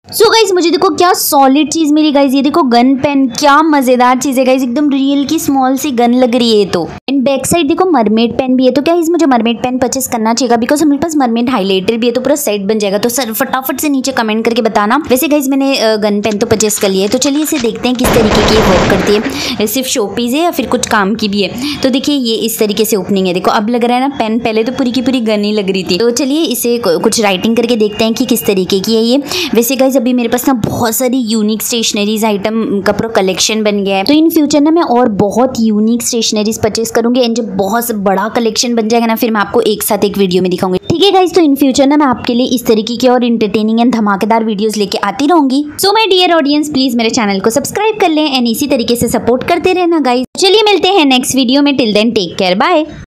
So guys मुझे देखो क्या सॉलिड चीज मिली गाइज। ये देखो गन पेन, क्या मजेदार चीज है गाइज, एकदम रियल की स्मॉल सी गन लग रही है। तो एंड बैक साइड देखो मरमेड पेन भी है। तो क्या मुझे मरमेड पेन परचेस करना चाहिए बिकॉज हमारे पास मरमेड हाईलाइटर भी है, तो पूरा सेट बन जाएगा। तो सर फटाफट से नीचे कमेंट करके बताना। वैसे गाइज मैंने गन पेन तो परचेस कर लिया है, तो चलिए इसे देखते हैं किस तरीके की वर्क करती है, सिर्फ शोपीस है या फिर कुछ काम की भी है। तो देखिए ये इस तरीके से ओपनिंग है। देखो अब लग रहा है ना पेन, पहले तो पूरी की पूरी गन ही लग रही थी। तो चलिए इसे कुछ राइटिंग करके देखते हैं कि किस तरीके की है ये। वैसे गाइज अभी मेरे पास ना बहुत सारी यूनिक स्टेशनरीज आइटम का पूरा कलेक्शन बन गया है। तो इन फ्यूचर ना मैं और बहुत यूनिक स्टेशनरीज परचेस करूंगी एंड जब बहुत बड़ा कलेक्शन बन जाएगा ना फिर मैं आपको एक साथ एक वीडियो में दिखाऊंगी। ठीक है गाइज, तो इन फ्यूचर ना मैं आपके लिए इस तरीके की और इंटरटेनिंग एंड धमाकेदार वीडियोस लेके आती रहूंगी। So my dear audience, please मेरे चैनल को सब्सक्राइब कर लें एंड इसी तरीके से सपोर्ट करते रहना गाइज। चलिए मिलते हैं नेक्स्ट वीडियो में। Till then take care, bye.